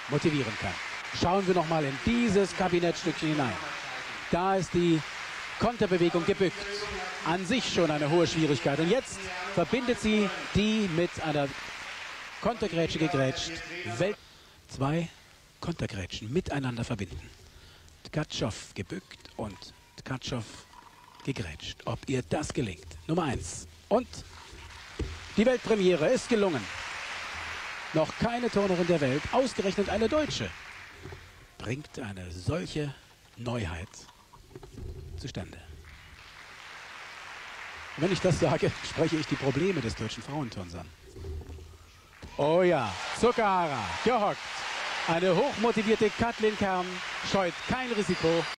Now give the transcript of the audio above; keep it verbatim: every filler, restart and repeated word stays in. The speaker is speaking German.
motivieren kann. Schauen wir noch mal in dieses Kabinettstückchen hinein. Da ist die Konterbewegung gebückt. An sich schon eine hohe Schwierigkeit. Und jetzt verbindet sie die mit einer Kontergrätsche gegrätscht. Welt Zwei Kontergrätschen miteinander verbinden. Tkatschow gebückt und Tkatschow gegrätscht. Ob ihr das gelingt? Nummer eins. Und die Weltpremiere ist gelungen. Noch keine Turnerin der Welt, ausgerechnet eine Deutsche, bringt eine solche Neuheit zustande. Und wenn ich das sage, spreche ich die Probleme des deutschen Frauenturns an. Oh ja, Tsukahara, gehockt. Eine hochmotivierte Kathleen Kern scheut kein Risiko.